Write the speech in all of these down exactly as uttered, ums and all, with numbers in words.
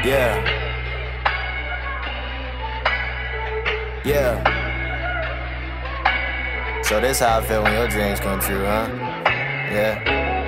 Yeah. Yeah. So this how I feel when your dreams come true, huh? Yeah.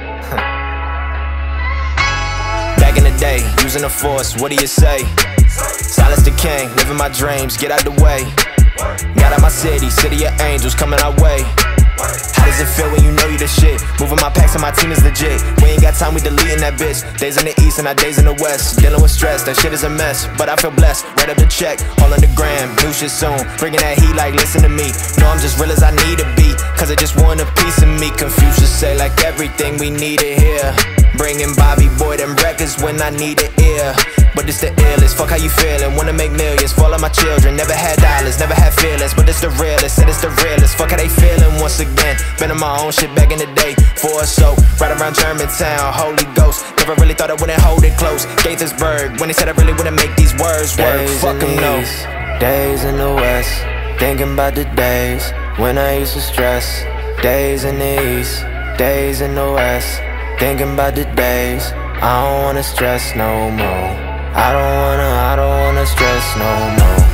Back in the day, using the force, what do you say? Silence the king, living my dreams, get out the way. Got out my city, city of angels coming our way. How does it feel when you know you the shit? Moving my packs and my team is legit. We ain't got time, we deleting that bitch. Days in the east and our days in the west. Dealing with stress, that shit is a mess. But I feel blessed, right up the check, all on the gram. New shit soon, bringing that heat like listen to me. No, I'm just real as I need to be, cause I just want a piece of me. Confucius say like everything we need it here. Bringing Bobby Boy them records when I need an ear. But it's the illest, fuck how you feeling. Wanna make millions, for all of my children. Never had dollars, never had feelings, but it's the realest, said it's the realest. Fuck how they feeling once again. Been on my own shit back in the day. For a soap, right around Germantown, Holy Ghost. Never really thought I wouldn't hold it close. Gaithersburg, when they said I really wouldn't make these words work. Days Fuck them no. Days in the west, thinking about the days when I used to stress. Days in the east, days in the west, thinking about the days I don't wanna stress no more. I don't wanna, I don't wanna stress no more.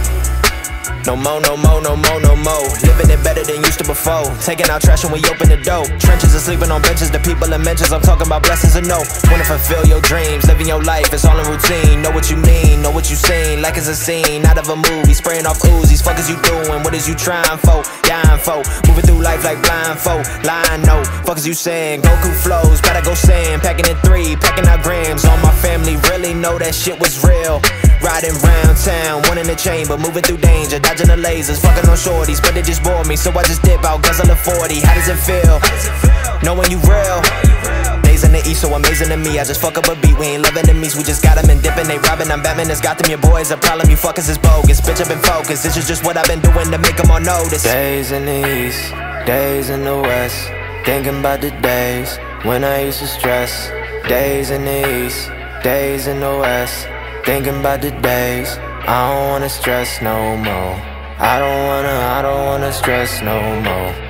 No more, no more, no more, no more. Living it better than used to before. Taking out trash when we open the door. Trenches and sleeping on benches, the people in mentions. I'm talking about blessings and no. Wanna fulfill your dreams, living your life, it's all in routine. Know what you mean, know what you seen. Like it's a scene, out of a movie. Spraying off Uzis, fuck is you doing? What is you trying for? Dying for. Moving through life like blindfold. Lying no, fuck is you saying? Goku flows, better go sand. Packing in three, packing out grams. All my family really know that shit was real. Riding round town, one in the chamber, moving through danger, dodging the lasers, fucking on shorties, but they just bore me, so I just dip out, guzzle a forty. How does it feel? Knowing you real. Days in the east, so amazing to me. I just fuck up a beat, we ain't loving enemies, we just got them and dipping, they robbing, I'm Batman, it's got them, your boys a problem, you fuckers is bogus. Bitch, I've been focused, this is just what I've been doing to make them all notice. Days in the east, days in the west, thinking about the days when I used to stress. Days in the east, days in the west, thinking about the days I don't wanna stress no more. I don't wanna, I don't wanna stress no more.